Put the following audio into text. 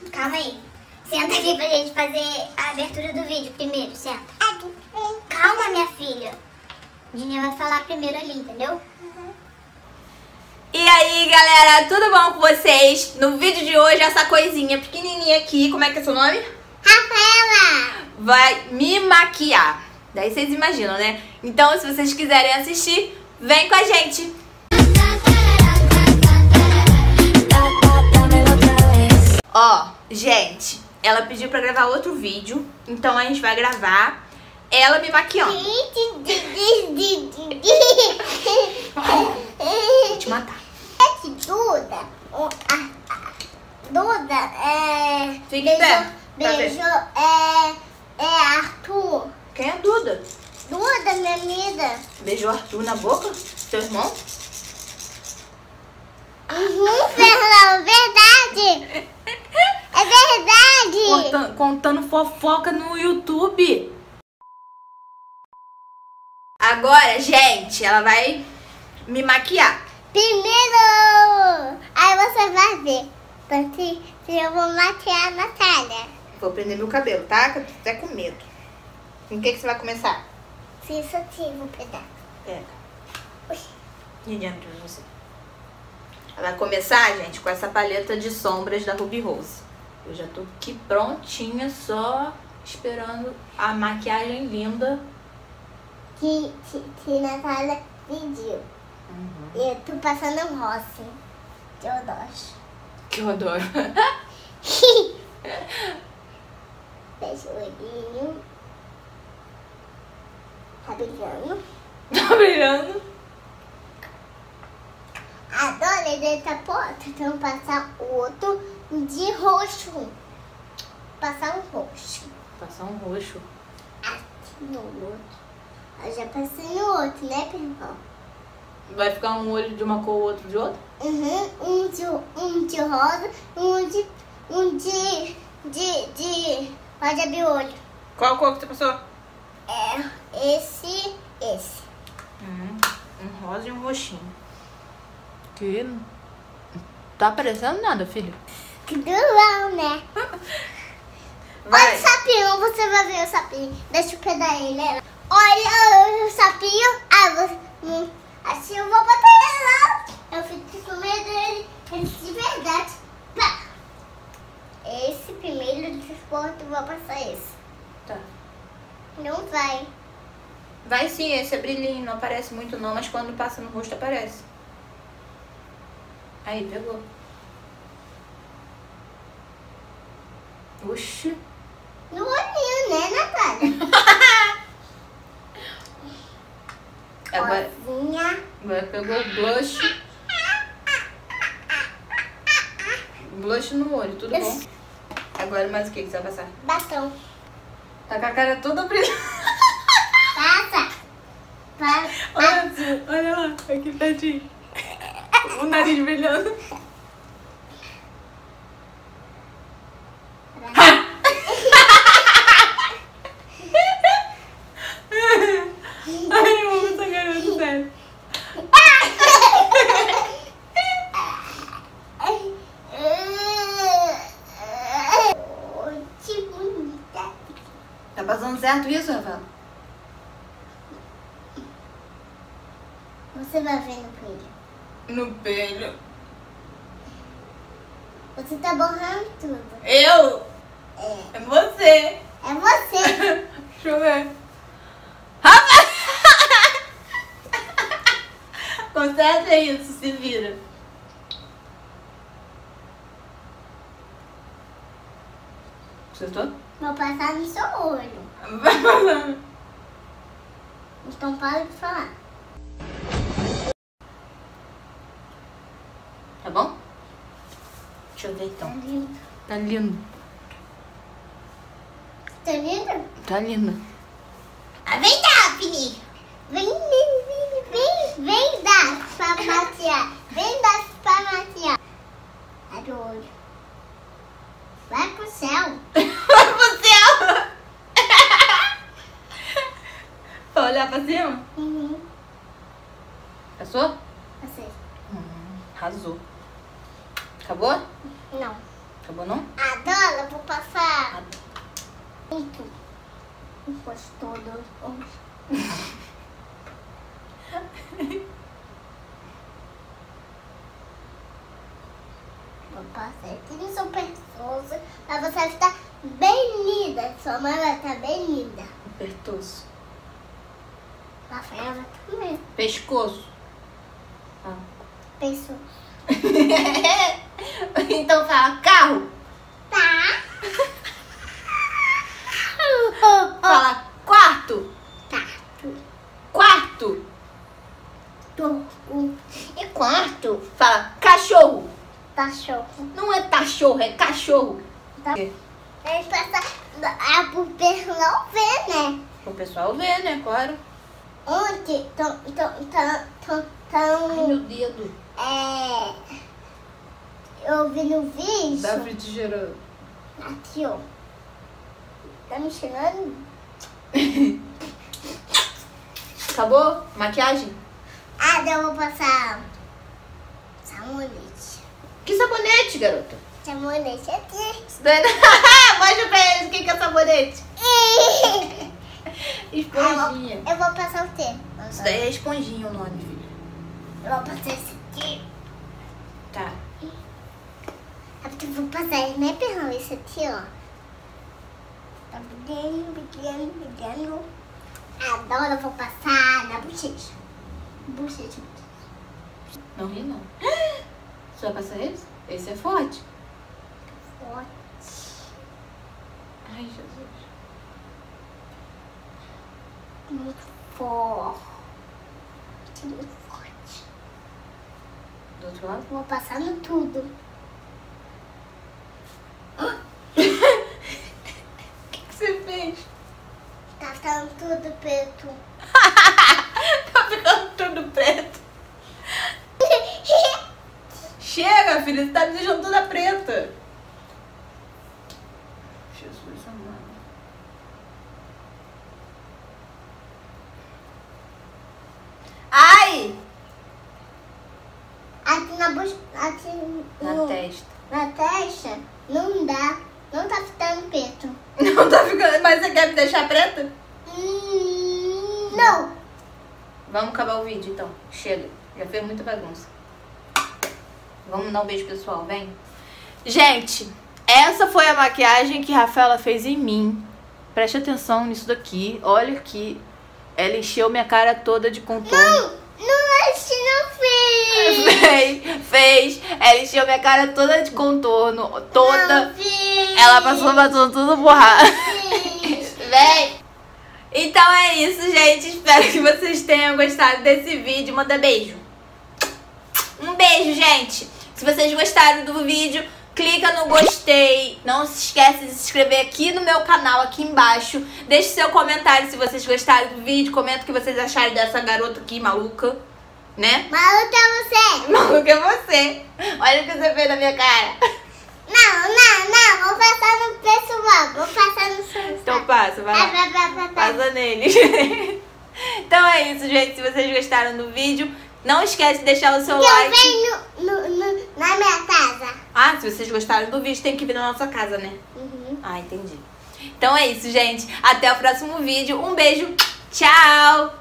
Calma aí. Senta aqui pra gente fazer a abertura do vídeo primeiro, senta. Calma, minha filha. A Dinha vai falar primeiro ali, entendeu? E aí, galera, tudo bom com vocês? No vídeo de hoje, essa coisinha pequenininha aqui, como é que é seu nome? Rafaela! Vai me maquiar. Daí vocês imaginam, né? Então, se vocês quiserem assistir, vem com a gente. Ó, gente, ela pediu pra gravar outro vídeo, então a gente vai gravar ela me maquiando. Vou te matar. Duda Fica em pé. beijou Arthur. Quem é Duda? Duda, minha amiga. Beijou Arthur na boca? Seu irmão? Fernão, verdade. É verdade. Contando fofoca no YouTube. Agora, gente, ela vai me maquiar. Primeiro, aí você vai ver. Porque eu vou maquiar a Natália. Vou prender meu cabelo, tá? Que eu tô até com medo. Com o que você vai começar? Se isso aqui, vou pegar. Pega. Ui. E adianta pra você. Ela vai começar, gente, com essa paleta de sombras da Ruby Rose. Eu já tô aqui prontinha, só esperando a maquiagem linda. Que Natália pediu. E eu tô passando rosa. Que eu adoro. Que eu adoro. Fecha o olhinho. Tá brilhando. Tá brilhando. Adoro dessa porta. Então passar outro de roxo. Passar um roxo. Passar um roxo. Aqui no outro. Eu já passei no outro, né, Pirrão? Vai ficar um olho de uma cor, o outro de outra? Um de rosa, um de rosa de olho. Qual cor que você passou? Esse. Um rosa e um roxinho. Que não tá aparecendo nada, filho. Que durão, né? Vai. Olha o sapinho, você vai ver o sapinho. Deixa eu pegar ele. Olha o sapinho. Assim eu vou botar ele lá. Eu fico com medo dele. Ele de verdade. Pá. Esse primeiro desporto, eu vou passar esse. Tá. Não vai. Vai sim, esse é brilhinho, não aparece muito não, mas quando passa no rosto aparece. Aí, pegou. Oxi. No olhinho, né, Natália? Agora Rosinha. pegou o blush. Blush no olho, tudo bom. Agora mais o que você vai passar? Batom. Tá com a cara toda brilhante. Passa. Olha lá, aqui pertinho. O nariz brilhando. Ai, eu amo essa garota, sério. Que bonita. Tá passando certo isso, Rafael? Você vai ver no brilho. No pelo. Você tá borrando tudo. Eu? É você. É você. Deixa eu ver. Rafael! Conserta isso, se vira. Acertou? Vou passar no seu olho. Vai passando. Então para de falar. Tá bom? Deixa eu ver então. Tá lindo. Tá lindo. Tá lindo? Tá lindo. Vem dar, Fini. Vem dar pra maquiar. Vem dar pra maquiar. Abre o olho. Vai pro céu. Vai pro céu! Pra olhar pra cima? Passou? Passei. Arrasou. Acabou? Não. Acabou não? A Adoro, vou passar. Muito. Encostou do Vou passar aqui no seu pescoço pra você ficar bem linda. Sua mãe vai estar bem linda. Pertoço. Rafaela também. Pescoço. Ah. Pescoço. Então fala carro. Tá. Fala quarto. Tá. Quarto. E quarto. Fala cachorro. Cachorro. Não é cachorro, é cachorro. Tá. Ele passa pro pessoal ver, né? O pessoal ver, né? Claro. Ontem Ai, meu dedo. eu vi no vídeo. David gerando. Aqui, ó. Tá me cheirando? Acabou? Maquiagem? Ah, daí eu vou passar sabonete. Que sabonete, garota? Sabonete aqui. Isso daí... Mostra pra eles o que é sabonete. Esponjinha. Eu vou passar o quê? Isso daí é esponjinha o nome, filho. Eu vou passar esse aqui. Tá. É porque eu vou passar né, perrão? Esse aqui, ó. Tá brilhando. Adoro, eu vou passar na bochecha. Bochecha. Não ri, não. Você vai passar esse? Esse é forte. Forte. Ai, Jesus. Muito forte. Muito forte. Do outro lado? Vou passar no tudo. O que você fez? Tá ficando tudo preto. Tá ficando tudo preto. Chega, filha, você tá me deixando toda preta. Jesus amado. Ai! Aqui na bochecha. Aqui Na testa. Na testa não dá. Não tá ficando preto. Não tá ficando. Mas você quer me deixar preta? Não. Vamos acabar o vídeo então. Chega. Já fez muita bagunça. Vamos dar um beijo, pessoal. Vem. Gente, essa foi a maquiagem que a Rafaela fez em mim. Preste atenção nisso daqui. Olha aqui. Ela encheu minha cara toda de contorno. Não fez. Fez. Ela encheu minha cara toda de contorno. Toda. Não fiz. Ela passou batom tudo borrado. Fiz. Vem. Então é isso, gente. Espero que vocês tenham gostado desse vídeo. Manda beijo. Um beijo, gente. Se vocês gostaram do vídeo, clica no gostei. Não se esquece de se inscrever aqui no meu canal, aqui embaixo. Deixe seu comentário se vocês gostaram do vídeo. Comenta o que vocês acharam dessa garota aqui, maluca. Né? Maluca é você. Maluca é você. Olha o que você fez na minha cara. Não. Vou passar no pessoal. Vou passar no seu. Então passa, vai lá. Passa nele. Então é isso, gente. Se vocês gostaram do vídeo, não esquece de deixar o seu like. Eu venho na minha casa. Ah, se vocês gostaram do vídeo, tem que vir na nossa casa, né? Uhum. Ah, entendi. Então é isso, gente. Até o próximo vídeo. Um beijo. Tchau!